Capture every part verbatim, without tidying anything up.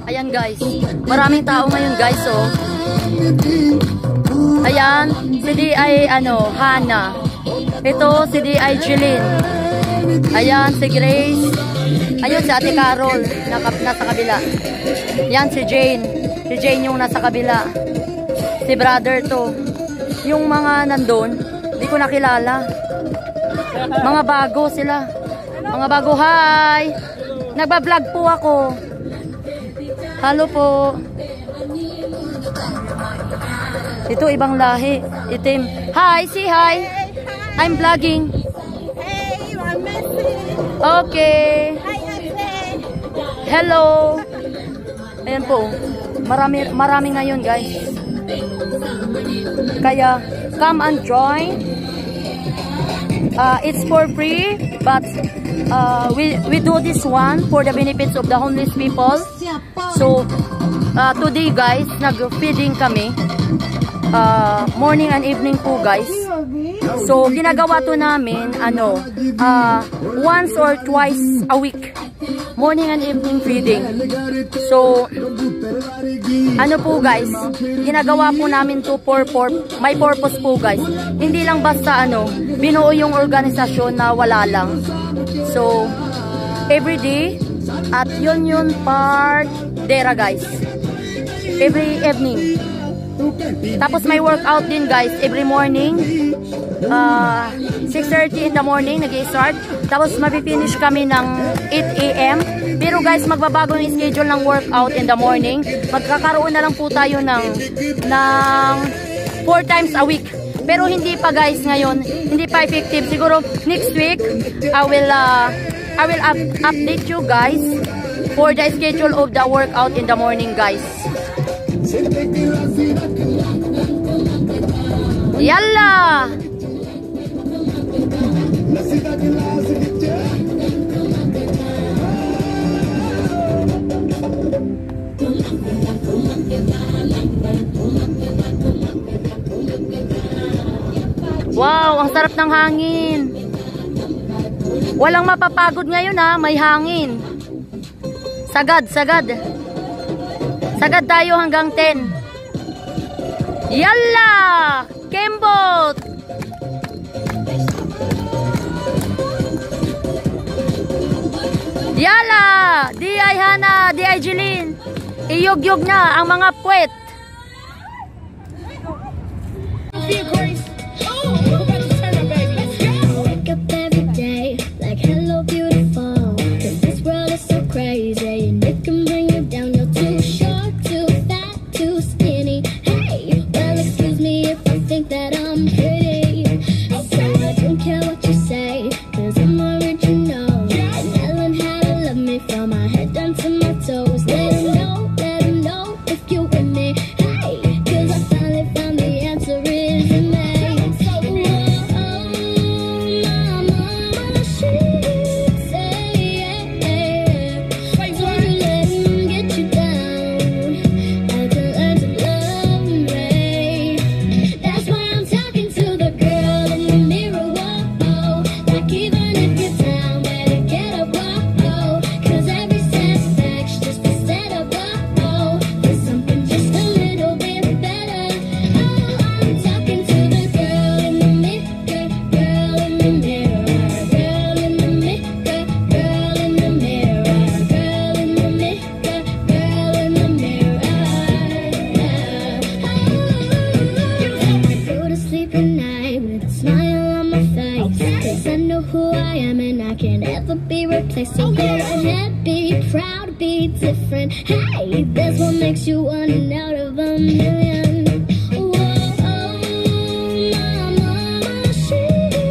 Ayan guys, maraming tao ngayon guys, oh. Ayan, si D I ano, Hana. Ito si D I Jeline. Ayan si Grace. Ayun si Ate Carol, naka, nasa kabila. Yan si Jane. Si Jane yung nasa kabila. Si brother to. Yung mga nandun, di ko nakilala. Mga bago sila. Mga bago, hi! Nagba-vlog po ako. Hello po. Ito ibang lahi. Itim. Hi, say hi. I'm vlogging. Hey, you are missing. Okay. Hi, Ate. Hello. Ayan po. Marami, marami ngayon guys. Kaya, come and join. Uh, it's for free, but uh, we, we do this one for the benefits of the homeless people. So, uh, today guys, nag-feeding kami. Uh, morning and evening po guys. So, ginagawa to namin, ano, uh, once or twice a week. Morning and evening feeding. So, ano po guys, ginagawa po namin to for, for may purpose po guys. Hindi lang basta ano, binuo yung organisasyon na wala lang. So, everyday, at yun yun part dera guys. Every evening. Tapos may workout din guys, every morning. Uh, six thirty in the morning nag-i-start. Tapos mapipinish kami ng eight A M Pero guys, magbabago yung schedule ng workout in the morning. Magkakaroon na lang po tayo ng ng four times a week. Pero hindi pa guys ngayon, hindi pa effective. Siguro next week I will uh, I will up update you guys for the schedule of the workout in the morning guys. Yalla! Wow, ang sarap ng hangin. Walang mapapagod ngayon ha, may hangin. Sagad, sagad. Sagad tayo hanggang ten. Yalla! Kembot! Yalla! D I Hana, D I Jeline. Iyog-yog na ang mga puwet. So you're happy, proud to be different. Hey, that's what makes you one out of a million. Whoa, oh, my mama, she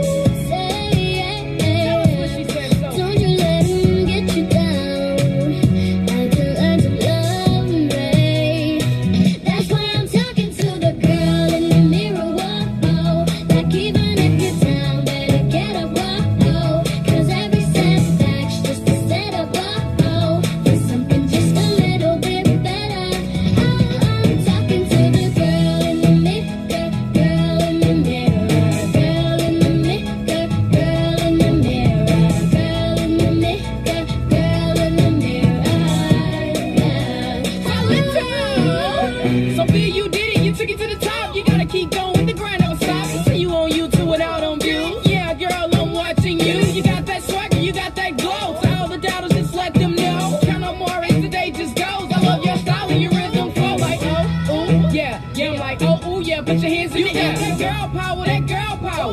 say, don't you let him get you down. I can learn to love me. That's why I'm talking to the girl in the mirror. Whoa, like even if you're down, better get up. Whoa, cause every setback's just a setup. Whoa, for something just a little bit better. Oh, I'm talking to the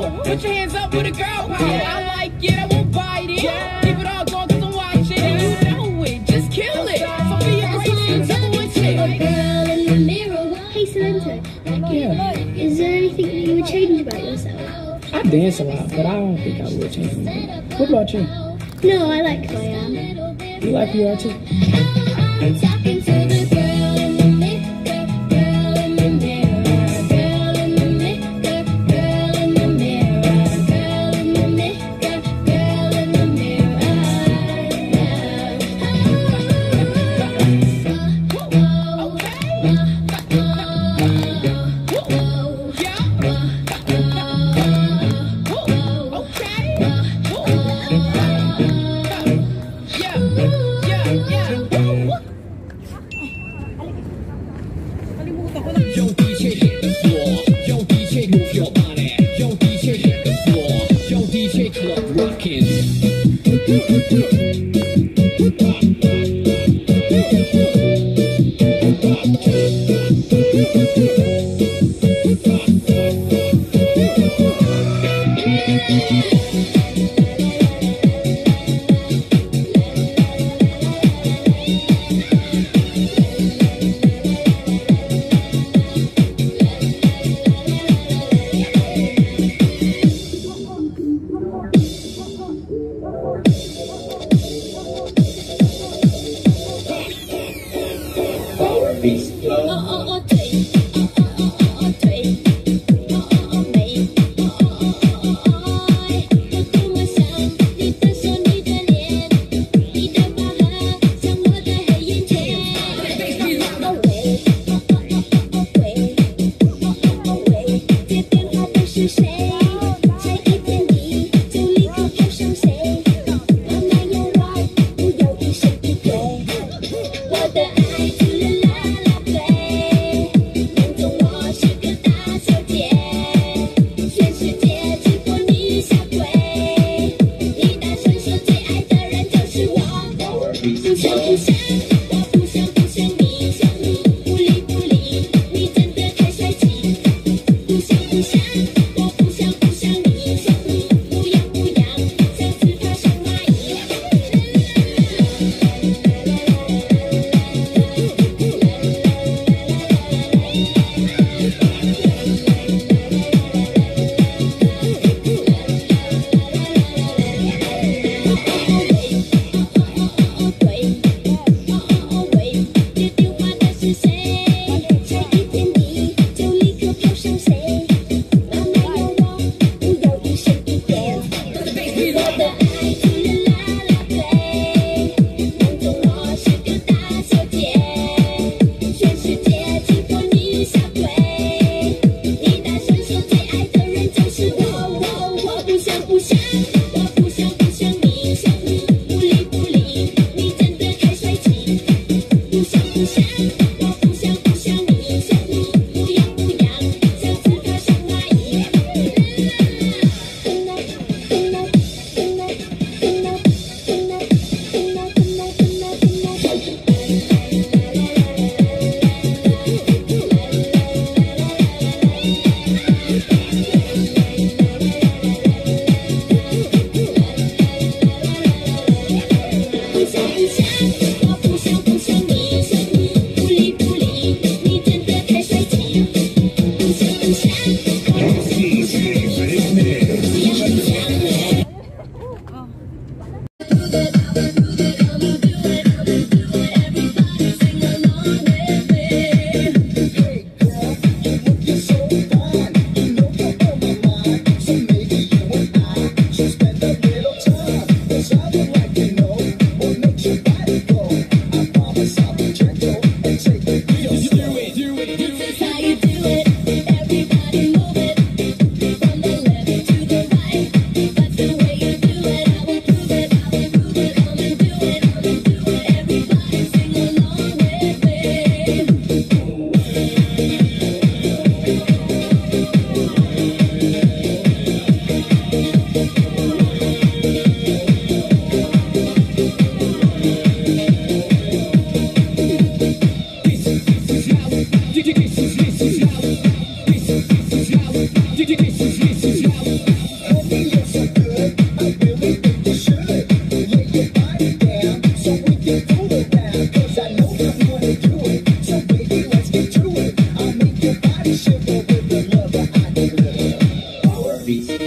power. Put your hands up with a girl power. I like it, I won't bite it. Keep it all going 'cause I'm watching. And you know it, just kill it. So be a grace, number one chick. A girl in the mirror. Hey, Samantha. Yeah. Is there anything that you would change about yourself? I dance a lot, but I don't think I would change anything. What about you? No, I like who I am. You like who you are too? I'm talking to the girl in the mirror, girl in the mirror, girl in the mirror, girl in the mirror, girl in the mirror, girl in the mirror. Yo, D J hit the floor. Yo, D J move your body. Yo, D J hit the floor. Yo, D J club rockin'. Peace. Oh, oh, oh,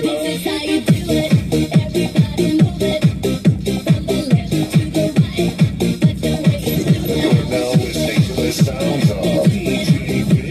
This is how you do it. Everybody move it. From the left to the right. But don't wait till the You're now listening to the sounds of D J Big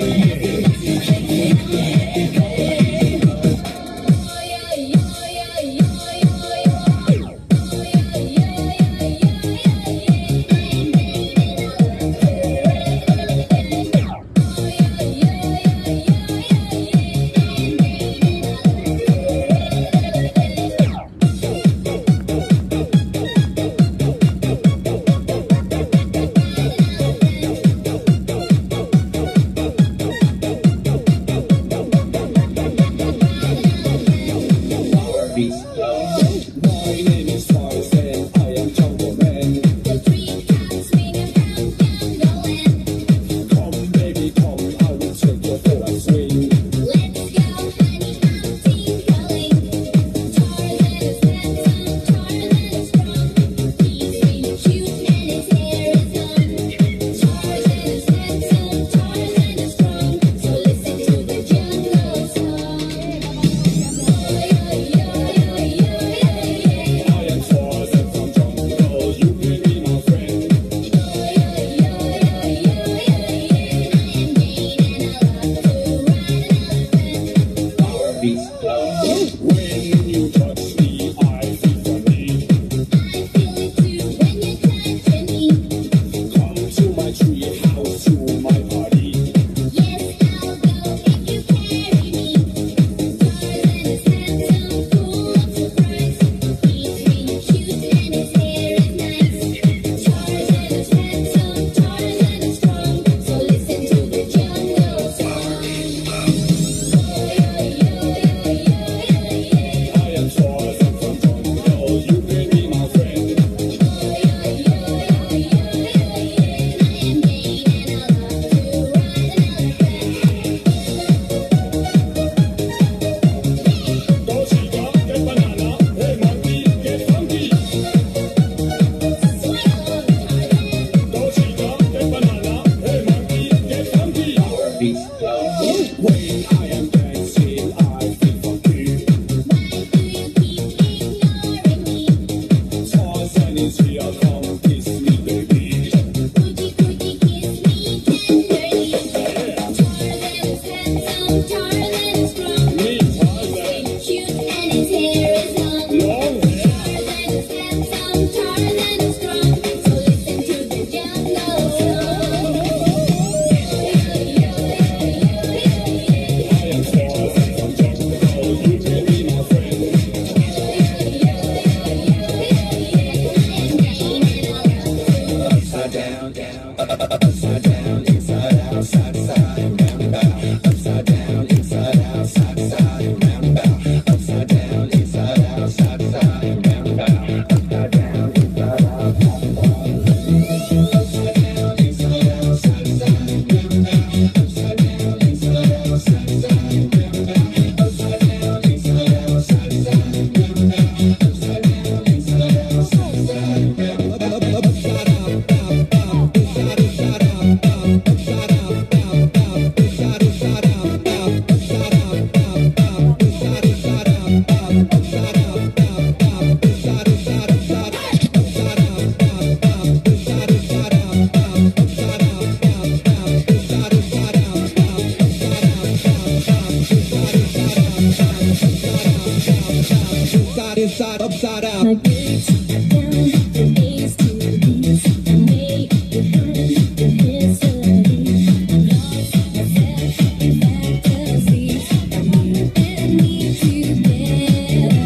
inside, upside out. Like this, down, from A's to B's, I'm way behind the history. I'm lost myself in fantasies, and you and me together.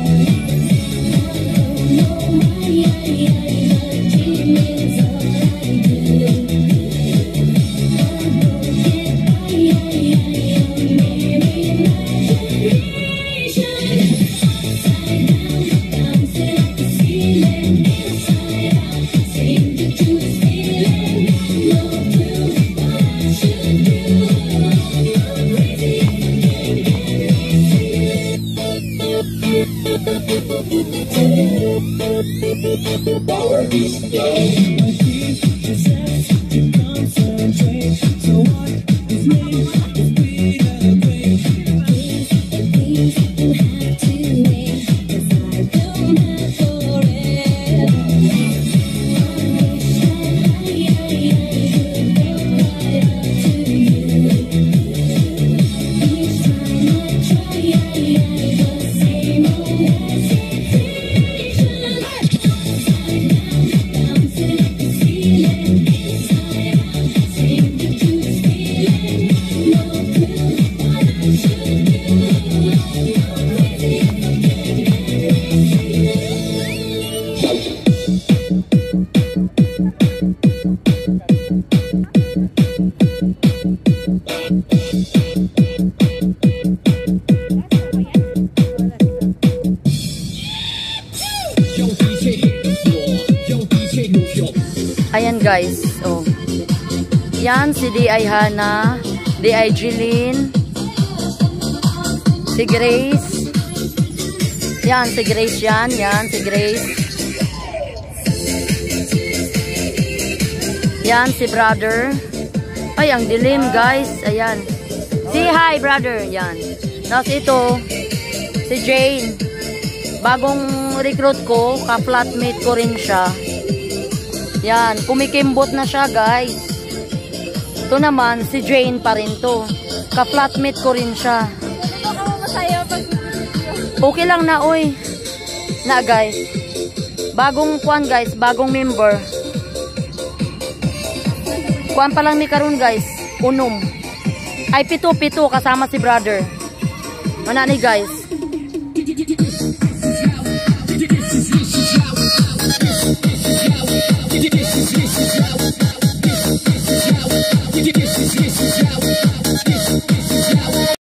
Oh no, my, I, I, my dream is all I do. I won't get by, I, I, I'm married imagination. Upside down, bouncing at the ceiling, inside out, stranger to this feeling. No clue what I should do. I'm crazy if I can't get Power beats, my keys to sex, to concentrate. So what is me if we elevate? Please, please, you have to guys. Oh. Yan, si D I Hana, D I Jeline, si Grace. Yan, si Grace yan. Yan, si Grace. Yan, si brother. Ay, ang dilim, guys. Ayan. Say hi, brother. Yan. Tapos ito, si Jane. Bagong recruit ko, ka-flatmate ko rin siya. Yan, kumikimbot na siya, guys. Ito naman, si Jane pa rin to. Ka-flatmate ko rin siya. Okay lang na, oy. Na, guys. Bagong kwan, guys. Bagong member. Kwan pa lang ni karon, guys. Unom. Ay, pito-pito kasama si brother. Mana ni, guys.